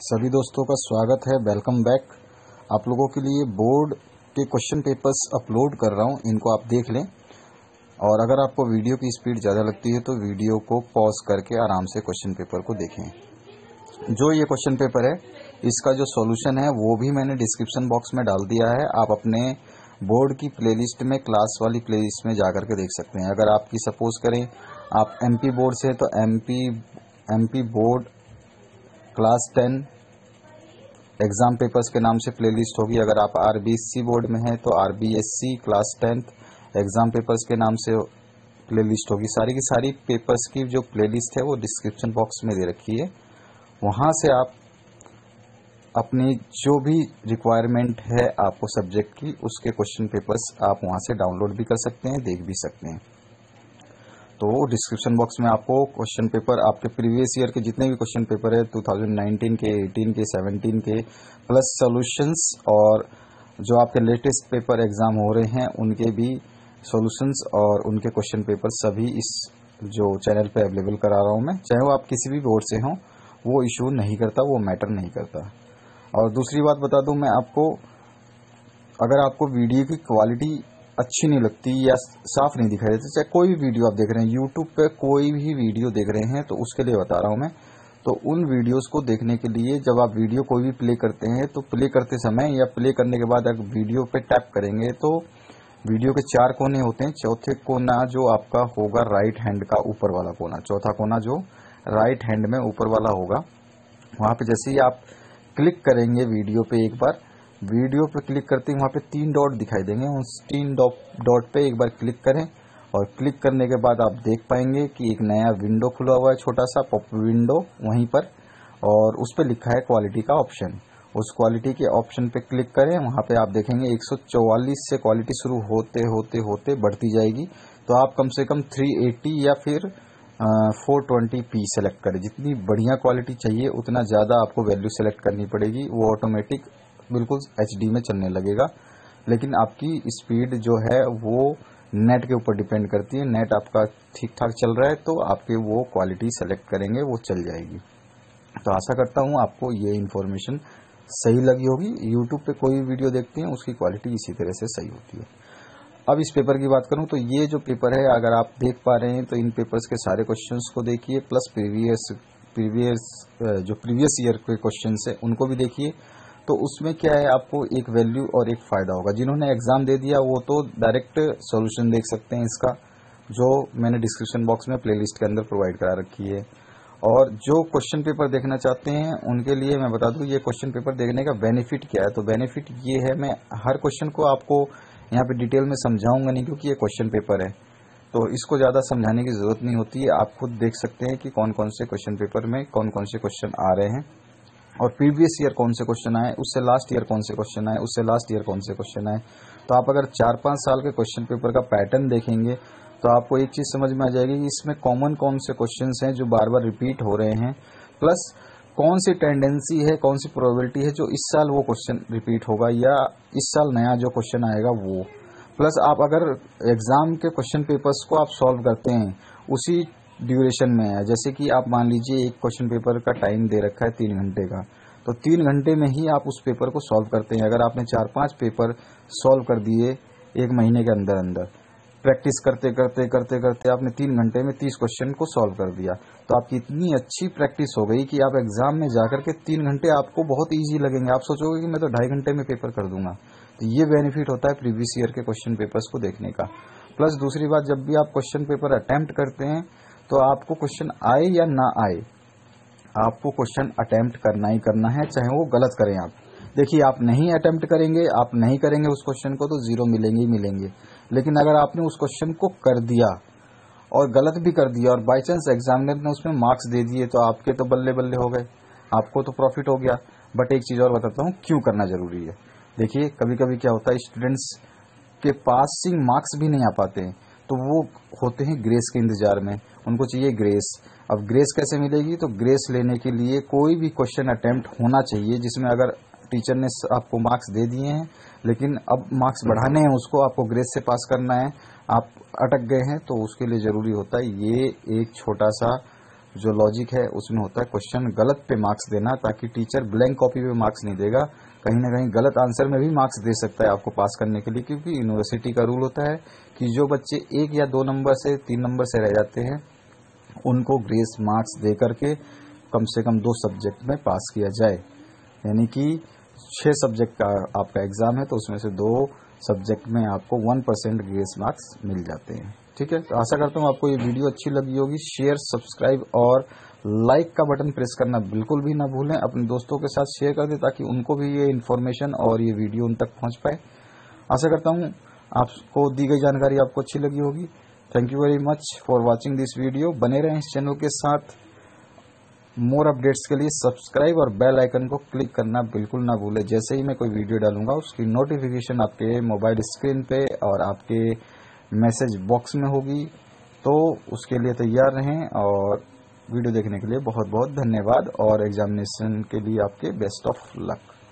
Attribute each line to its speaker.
Speaker 1: सभी दोस्तों का स्वागत है। Welcome back. आप लोगों के लिए बोर्ड के क्वेश्चन पेपर्स अपलोड कर रहा हूं, इनको आप देख लें। और अगर आपको वीडियो की स्पीड ज़्यादा लगती है तो वीडियो को पॉज करके आराम से क्वेश्चन पेपर को देखें। जो ये क्वेश्चन पेपर है इसका जो सॉल्यूशन है वो भी मैंने डिस्क्रिप्शन बॉक्स में डाल दिया है। आप अपने बोर्ड की प्लेलिस्ट में क्लास वाली प्लेलिस्ट में जाकर के देख सकते हैं। अगर आपकी सपोज करें आप एमपी बोर्ड से तो MP board class 10 exam papers के नाम से प्लेलिस्ट होगी। अगर आप आरबीएससी बोर्ड में हैं तो RBSC class 10th exam papers के नाम से प्लेलिस्ट होगी। सारी की सारी पेपर्स की जो प्लेलिस्ट है वो डिस्क्रिप्शन बॉक्स में दे रखी है। वहां से आप अपनी जो भी रिक्वायरमेंट है आपको सब्जेक्ट की उसके क्वेश्चन पेपर्स आप वहां से डाउनलोड भी कर सकते हैं, देख भी सकते हैं। तो डिस्क्रिप्शन बॉक्स में आपको क्वेश्चन पेपर आपके प्रीवियस ईयर के जितने भी क्वेश्चन पेपर है 2019 के, 18 के, 17 के प्लस सॉल्यूशंस और जो आपके लेटेस्ट पेपर एग्जाम हो रहे हैं उनके भी सॉल्यूशंस और उनके क्वेश्चन पेपर सभी इस जो चैनल पे अवेलेबल करा रहा हूं मैं। चाहे वो आप किसी भी बोर्ड से हों वो इशू नहीं करता, वो मैटर नहीं करता। और दूसरी बात बता दूं मैं आपको, अगर आपको वीडियो की क्वालिटी अच्छी नहीं लगती या साफ नहीं दिखाई देती, चाहे कोई भी वीडियो आप देख रहे हैं यूट्यूब पे, कोई भी वीडियो देख रहे हैं तो उसके लिए बता रहा हूं मैं। तो उन वीडियोस को देखने के लिए जब आप वीडियो कोई भी प्ले करते हैं तो प्ले करते समय या प्ले करने के बाद अगर वीडियो पे टैप करेंगे तो वीडियो के 4 कोने होते हैं। चौथे कोना जो आपका होगा राइट हैंड का ऊपर वाला कोना, चौथा कोना जो राइट हैंड में ऊपर वाला होगा, वहां पे जैसे ही आप क्लिक करेंगे वीडियो पे, एक बार वीडियो पे क्लिक करते ही वहां पे 3 डॉट दिखाई देंगे। उस 3 डॉट पे एक बार क्लिक करें और क्लिक करने के बाद आप देख पाएंगे कि एक नया विंडो खुला हुआ है, छोटा सा पॉप विंडो वहीं पर, और उस पर लिखा है क्वालिटी का ऑप्शन। उस क्वालिटी के ऑप्शन पे क्लिक करें, वहां पे आप देखेंगे 144 से क्वालिटी शुरू होते होते होते बढ़ती जाएगी। तो आप कम से कम 380 या फिर 420p सेलेक्ट करें। जितनी बढ़िया क्वालिटी चाहिए उतना ज़्यादा आपको वैल्यू सेलेक्ट करनी पड़ेगी, वो ऑटोमेटिक बिल्कुल एचडी में चलने लगेगा। लेकिन आपकी स्पीड जो है वो नेट के ऊपर डिपेंड करती है। नेट आपका ठीक ठाक चल रहा है तो आपके वो क्वालिटी सेलेक्ट करेंगे, वो चल जाएगी। तो आशा करता हूँ आपको ये इन्फॉर्मेशन सही लगी होगी। यूट्यूब पे कोई भी वीडियो देखते हैं उसकी क्वालिटी इसी तरह से सही होती है। अब इस पेपर की बात करूं तो ये जो पेपर है अगर आप देख पा रहे हैं तो इन पेपर्स के सारे क्वेश्चंस को देखिए, प्लस प्रीवियस ईयर के क्वेश्चंस है उनको भी देखिए। तो उसमें क्या है, आपको एक वैल्यू और एक फायदा होगा। जिन्होंने एग्जाम दे दिया वो तो डायरेक्ट सॉल्यूशन देख सकते हैं इसका, जो मैंने डिस्क्रिप्शन बॉक्स में प्लेलिस्ट के अंदर प्रोवाइड करा रखी है। और जो क्वेश्चन पेपर देखना चाहते हैं उनके लिए मैं बता दूं ये क्वेश्चन पेपर देखने का बेनिफिट क्या है। तो बेनिफिट ये है, मैं हर क्वेश्चन को आपको यहाँ पे डिटेल में समझाऊंगा नहीं क्योंकि ये क्वेश्चन पेपर है तो इसको ज्यादा समझाने की जरूरत नहीं होती है। आप खुद देख सकते हैं कि कौन कौन से क्वेश्चन पेपर में कौन कौन से क्वेश्चन आ रहे हैं और प्रीवियस ईयर कौन से क्वेश्चन आए, उससे लास्ट ईयर कौन से क्वेश्चन आए, उससे लास्ट ईयर कौन से क्वेश्चन आए। तो आप अगर 4-5 साल के क्वेश्चन पेपर का पैटर्न देखेंगे तो आपको एक चीज समझ में आ जाएगी कि इसमें कॉमन कौन से क्वेश्चंस हैं जो बार बार रिपीट हो रहे हैं, प्लस कौन सी टेंडेंसी है, कौन सी प्रोबेबिलिटी है जो इस साल वो क्वेश्चन रिपीट होगा या इस साल नया जो क्वेश्चन आएगा वो। प्लस आप अगर एग्जाम के क्वेश्चन पेपर्स को आप सॉल्व करते हैं उसी ड्यूरेशन में है, जैसे कि आप मान लीजिए एक क्वेश्चन पेपर का टाइम दे रखा है 3 घंटे का, तो 3 घंटे में ही आप उस पेपर को सॉल्व करते हैं। अगर आपने 4-5 पेपर सॉल्व कर दिए 1 महीने के अंदर अंदर, प्रैक्टिस करते करते करते करते आपने 3 घंटे में 30 क्वेश्चन को सॉल्व कर दिया, तो आपकी इतनी अच्छी प्रैक्टिस हो गई कि आप एग्जाम में जाकर के 3 घंटे आपको बहुत ईजी लगेंगे। आप सोचोगे कि मैं तो 2.5 घंटे में पेपर कर दूंगा। तो ये बेनिफिट होता है प्रीवियस ईयर के क्वेश्चन पेपर्स को देखने का। प्लस दूसरी बात, जब भी आप क्वेश्चन पेपर अटेम्प्ट करते हैं तो आपको क्वेश्चन आए या ना आए, आपको क्वेश्चन अटेम्प्ट करना ही करना है, चाहे वो गलत करें आप। देखिए आप नहीं अटेम्प्ट करेंगे, आप नहीं करेंगे उस क्वेश्चन को तो 0 मिलेंगे ही मिलेंगे। लेकिन अगर आपने उस क्वेश्चन को कर दिया और गलत भी कर दिया और बाई चांस एग्जामिनर ने उसमें मार्क्स दे दिए तो आपके तो बल्ले बल्ले हो गए, आपको तो प्रॉफिट हो गया। बट एक चीज और बताता हूँ क्यों करना जरूरी है। देखिए कभी कभी क्या होता है, स्टूडेंट्स के पासिंग मार्क्स भी नहीं आ पाते हैं तो वो होते हैं ग्रेस के इंतजार में, उनको चाहिए ग्रेस। अब ग्रेस कैसे मिलेगी, तो ग्रेस लेने के लिए कोई भी क्वेश्चन अटेम्प्ट होना चाहिए जिसमें अगर टीचर ने आपको मार्क्स दे दिए हैं लेकिन अब मार्क्स बढ़ाने हैं, उसको आपको ग्रेस से पास करना है, आप अटक गए हैं, तो उसके लिए जरूरी होता है ये एक छोटा सा जो लॉजिक है उसमें होता है क्वेश्चन गलत पे मार्क्स देना, ताकि टीचर ब्लैंक कॉपी पे मार्क्स नहीं देगा, कहीं ना कहीं गलत आंसर में भी मार्क्स दे सकता है आपको पास करने के लिए। क्योंकि यूनिवर्सिटी का रूल होता है कि जो बच्चे 1 या 2 नंबर से 3 नंबर से रह जाते हैं उनको ग्रेस मार्क्स दे करके कम से कम 2 सब्जेक्ट में पास किया जाए। यानी कि 6 सब्जेक्ट का आपका एग्जाम है तो उसमें से 2 सब्जेक्ट में आपको 1% ग्रेस मार्क्स मिल जाते हैं। ठीक है, तो आशा करता हूँ आपको ये वीडियो अच्छी लगी होगी। शेयर, सब्सक्राइब और लाइक का बटन प्रेस करना बिल्कुल भी ना भूलें। अपने दोस्तों के साथ शेयर कर दें ताकि उनको भी ये इन्फॉर्मेशन और ये वीडियो उन तक पहुंच पाए। आशा करता हूँ आपको दी गई जानकारी आपको अच्छी लगी होगी। Thank you very much for watching this video. बने रहें इस चैनल के साथ। मोर अपडेट्स के लिए सब्सक्राइब और बेल आइकन को क्लिक करना बिल्कुल ना भूलें। जैसे ही मैं कोई वीडियो डालूंगा उसकी नोटिफिकेशन आपके मोबाइल स्क्रीन पे और आपके मैसेज बॉक्स में होगी, तो उसके लिए तैयार रहें। और वीडियो देखने के लिए बहुत बहुत धन्यवाद और एग्जामिनेशन के लिए आपके बेस्ट ऑफ लक।